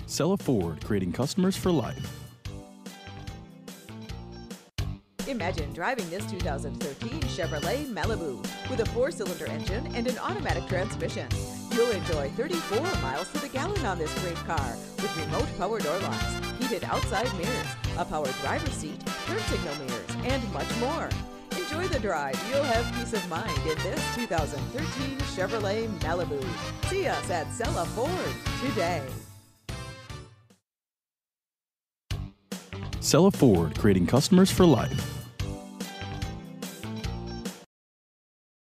Sella Ford, creating customers for life. Imagine driving this 2013 Chevrolet Malibu with a 4-cylinder engine and an automatic transmission. You'll enjoy 34 miles to the gallon on this great car with remote power door locks, heated outside mirrors, a power driver's seat, turn signal mirrors, and much more. Enjoy the drive. You'll have peace of mind in this 2013 Chevrolet Malibu. See us at Sella Ford today. Sella Ford, creating customers for life.